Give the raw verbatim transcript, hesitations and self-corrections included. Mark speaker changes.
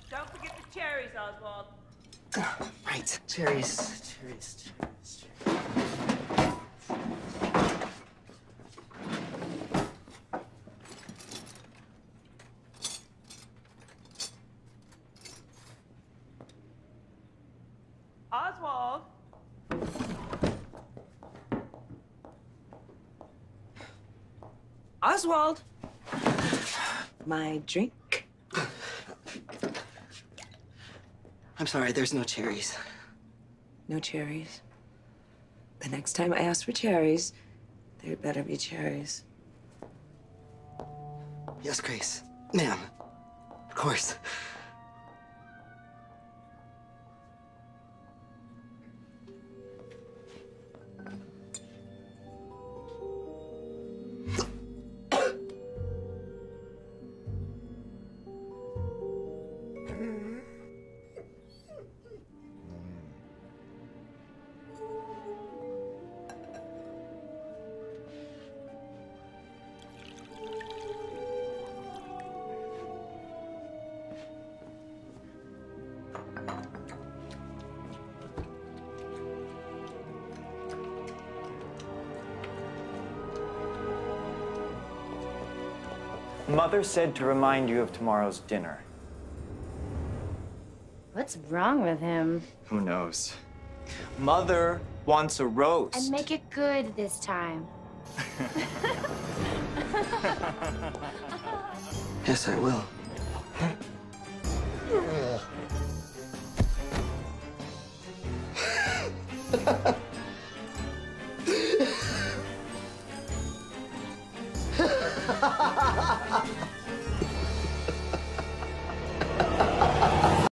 Speaker 1: Don't forget the cherries, Oswald.
Speaker 2: Right, cherries, cherries, cherries, cherries.
Speaker 1: Oswald. Oswald.
Speaker 2: My drink? I'm sorry, there's no cherries.
Speaker 3: No cherries. The next time I ask for cherries, there better be cherries.
Speaker 2: Yes, Grace. Ma'am. Of course.
Speaker 4: Mother said to remind you of tomorrow's dinner.
Speaker 5: What's wrong with him?
Speaker 4: Who knows? Mother wants a roast.
Speaker 5: And make it good this time.
Speaker 2: Yes, I will. Ha ha ha ha!